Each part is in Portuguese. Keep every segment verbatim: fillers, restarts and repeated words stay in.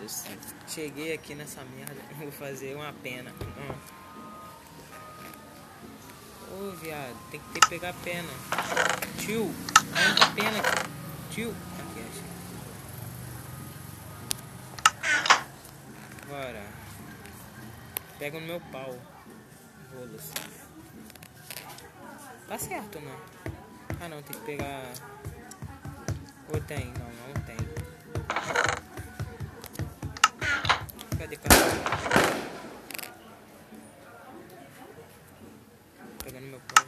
possível. Cheguei aqui nessa merda, vou fazer uma pena. Ô, oh, viado, tem que ter que pegar a pena. Tio, onde a pena aqui? Tio, aqui, achei. Bora. Pega no meu pau. Rolos. Tá certo, não? Ah, não, tem que pegar... Ou tem? Não, não tem. Cadê o cara? Pegando meu pau.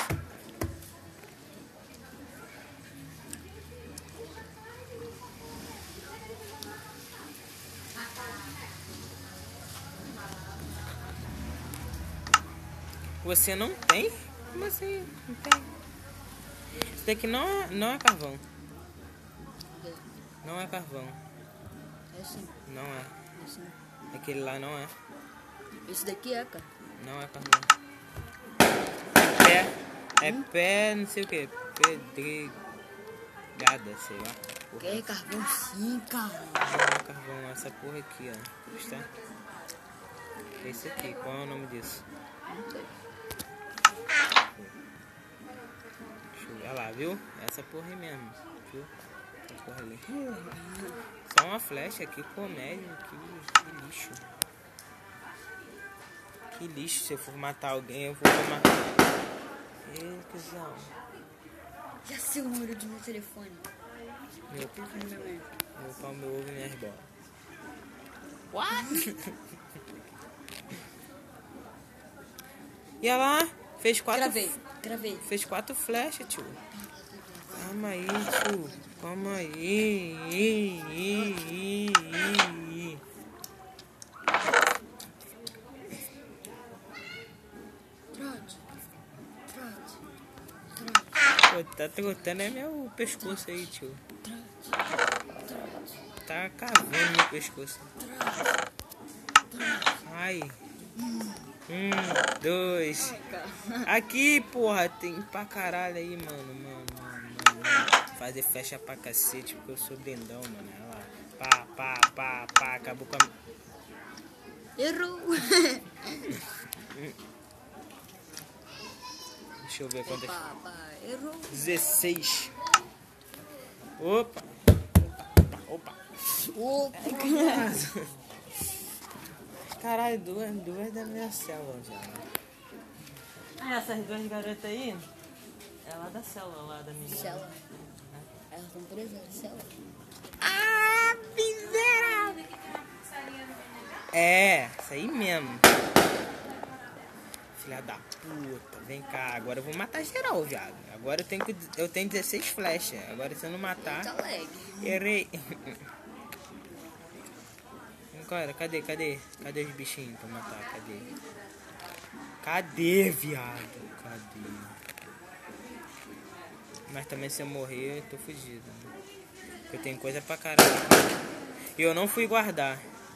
Você não tem? Como assim? Não tem. Isso daqui não é, não é carvão. Não é carvão. É sim. Não é. É sim. Aquele lá não é. Esse daqui é, cara. Não é carvão. É pé. É hum? pé, não sei o que. Pedregada, sei lá. Porra. É carvão sim, cara. Não é carvão, é essa porra aqui, ó. Está? É esse aqui. Qual é o nome disso? Não sei. Olha lá, viu? Essa porra aí mesmo. Viu? Essa porra ali. Só uma flecha, que comédia, que, que lixo. Que lixo, se eu for matar alguém, eu vou matar. Ei, cuzão. Já sei o número do meu telefone. Meu pau, meu pau, meu ovo e minhas bolas. What? E olha lá, fez quatro... Gravei, gravei. Fez quatro flechas, tio. Calma aí, tio. Calma aí. I, I, I, I, I. Trote. Trote. Trote. Pô, tá trotando é meu pescoço aí, tio. Trote. Trote. Tá cavando meu pescoço. Trote. Ai. Um, dois. Aqui, porra, tem pra caralho aí, mano, mano, mano, mano. Fazer flecha pra cacete, porque eu sou dendão, mano. Olha lá. Pá, pá, pá, pá, acabou com a... Errou. Deixa eu ver quantas... Pá, pá, errou. dezesseis. Opa. Opa. Opa. Caralho, duas, duas da minha célula já. Ah, essas duas garotas aí, é lá da célula, lá da minha. Célula. Elas estão presas na célula. Ah, miserável! É, isso aí mesmo. Filha da puta, vem cá, agora eu vou matar geral, viado. Agora eu tenho, que, eu tenho dezesseis flechas, agora se eu não matar... Tá lag. Errei. Cara, cadê, cadê? Cadê os bichinhos pra matar? Cadê? Cadê, viado? Cadê? Mas também se eu morrer, eu tô fugido. Né? Eu tenho coisa pra caralho. E eu não fui guardar.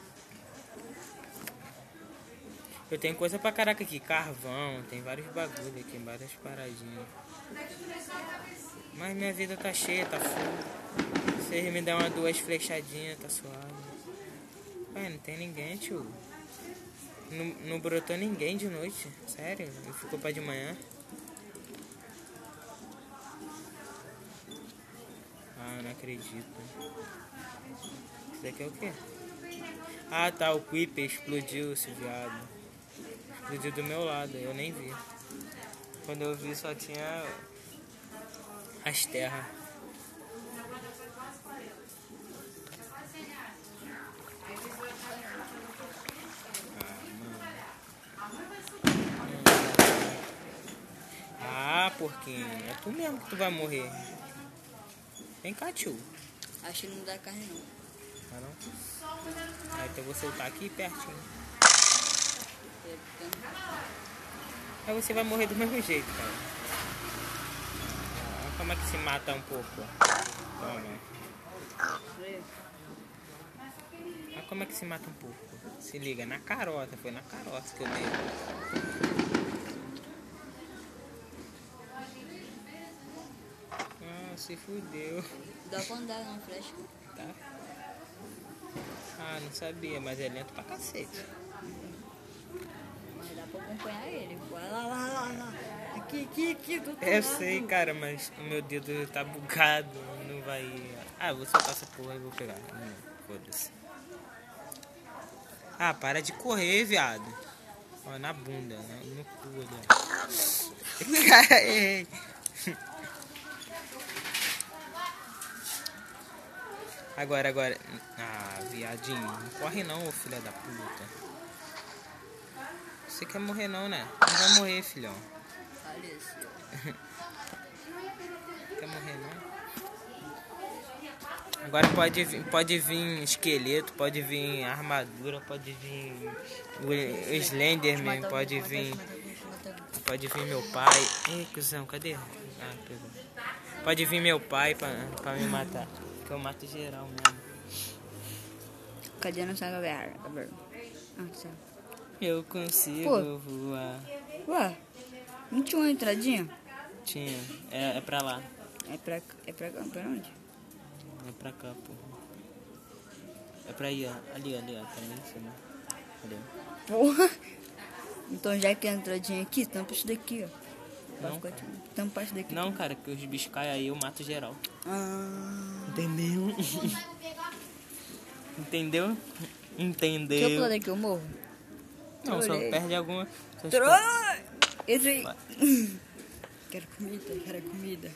Eu tenho coisa pra caraca aqui. Carvão, tem vários bagulho aqui, várias paradinhas. Mas minha vida tá cheia, tá full. Se vocês me der umas duas flechadinhas, tá suave. Ué, não tem ninguém, tio. Não, não brotou ninguém de noite. Sério? E ficou pra de manhã? Ah, não acredito. Isso daqui é o quê? Ah, tá. O Creeper explodiu, esse viado. Explodiu do meu lado. Eu nem vi. Quando eu vi, só tinha as terras. Ah, porquinho, é tu mesmo que tu vai morrer. Vem cá, tio. Acho que não dá carne não. Ah, não? Aí então eu vou soltar aqui pertinho. Aí você vai morrer do mesmo jeito, cara. Ah, como é que se mata um pouco? Toma. Ah, como é que se mata um pouco? Se liga, na carota. Foi na carota que eu dei. Se fudeu. Dá pra andar na flecha. Tá? Ah, não sabia, mas é lento pra cacete. Mas dá pra acompanhar ele. Vai lá, lá, lá, lá. Aqui, aqui, aqui, do outro Eu lado. sei, cara, mas o meu dedo tá bugado, não vai... Ah, eu vou soltar essa porra e vou pegar. Hum, Foda-se. Ah, para de correr, viado. Ó, na bunda, né? No cu ali, ó. Cara, errei. Agora, agora. Ah, viadinho. Não corre não, ô filha da puta. Você quer morrer não, né? Não vai morrer, filhão. Faleceu. Quer morrer não? Agora pode vir, pode vir esqueleto, pode vir armadura, pode vir o, o Slenderman, pode vir. Pode vir meu pai. Ei, cuzão, cadê? Ah, pegou. Pode vir meu pai pra, pra me matar. Que eu mato geral mesmo. Cadê nossa galera? Ah, tá. Eu consigo Pô. voar. Ué, não tinha uma entradinha? Tinha. É, é pra lá. É pra, é pra, pra onde? É pra cá, porra. É pra ir, ó. Ali, ali, ó. Tá ali em cima. Ali. Porra! Então já que é a entradinha aqui, tampa isso daqui, ó. Pra Não, ficar, cara. tipo, tampa isso daqui. Não, cara, que os bichos caem aí, eu mato geral. Ah. Entendeu? Entendeu? Se eu Entendeu? pular daqui, eu morro. Não, só Trolei. perde alguma. só Tro... Esse aí. Vai. Quero comida, quero comida.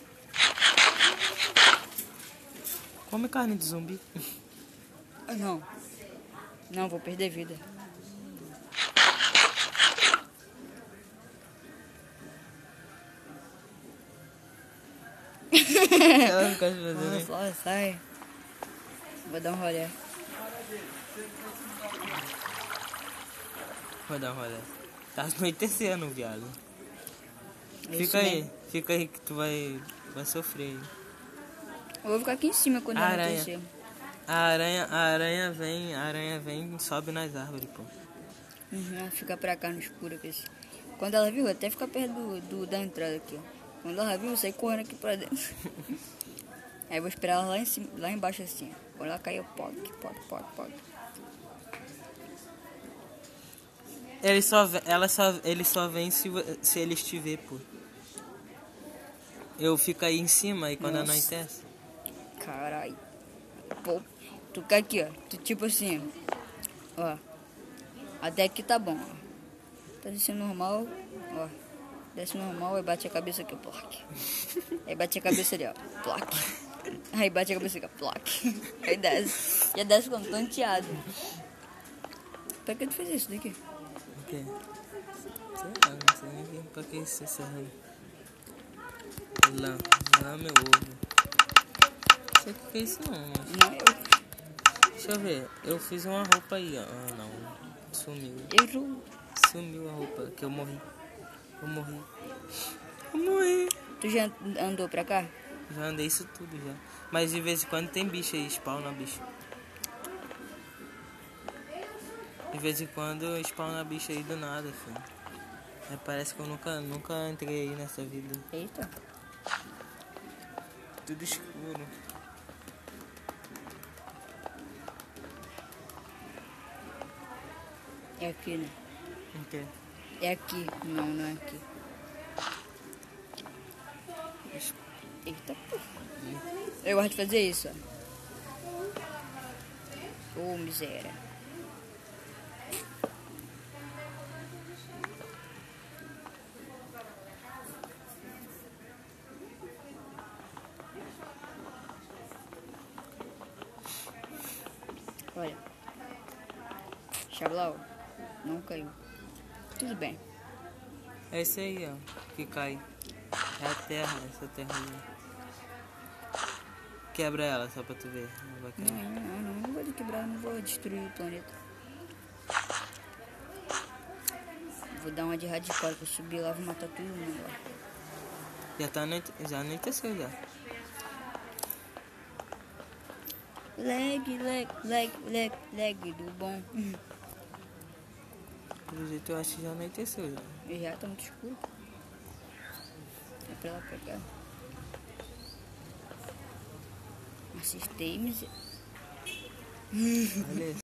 Come carne de zumbi. Ah, não. Não, vou perder vida. Ela não gosta de fazer, Nossa, né? olha, sai. Vou dar um rolê. Vou dar uma olhada. Tá anoitecendo, viado. É isso Fica aí, mesmo. fica aí que tu vai, vai sofrer aí. Eu vou ficar aqui em cima quando Aranha. anoitecer. A aranha, a aranha vem, a aranha vem e sobe nas árvores, pô. Uhum, ela fica pra cá no escuro. Que esse... Quando ela viu, até fica perto do, do- da entrada aqui, ó. Quando ela viu, eu saí correndo aqui pra dentro. Aí eu vou esperar ela lá, em cima, lá embaixo assim, ó. Quando ela cair, eu poc, poc, poc, poc. Ele só, ve- ela só, ele só vem se, vo- se ele estiver, pô. Eu fico aí em cima e quando Nossa. anoitece. Caralho. Pô, tu fica aqui, ó. Tu tipo assim, ó. Até aqui tá bom, ó. Tá descendo normal, ó. Desce normal, aí bate a cabeça aqui, ó. Plaque. Aí bate a cabeça ali, ó. Plaque. Aí bate a cabeça aqui, ó. Plaque. Aí desce. Já desce como tonteado. Pra que tu fez isso daqui? O quê? Sei lá, não sei nem pra que isso serve. Lá, lá meu ovo. Não sei o que é isso não, mas... Não, eu. Deixa eu ver, eu fiz uma roupa aí, ó. Ah, não. Sumiu. Eu. Sumiu a roupa, que eu morri. Eu morri. Eu morri. Tu já andou pra cá? Já andei isso tudo já. Mas de vez em quando tem bicho aí, spawna bicho. De vez em quando spawna bicho aí do nada, filho. Aí parece que eu nunca, nunca entrei aí nessa vida. Eita. Tudo escuro. É aqui, né? O quê? É aqui. Não, não é aqui. Eita, pô. Eu gosto de fazer isso, ó. Ô, miséria. Olha. Chablau. Não caiu. Tudo bem. É esse aí, ó, que cai. É a terra, essa terra aí. Quebra ela só pra tu ver. Não vai Não, cair. não, não, não vou quebrar, não vou destruir o planeta. Vou dar uma de radical, que eu subir lá, vou matar todo mundo lá. Já tá anoite... já anoiteceu já. Leg, leg, leg, leg, leg do bom. Pelo jeito eu acho que já anoiteceu já. E já tá muito escuro. É pra lá pegar. Assistei, miséria. Olha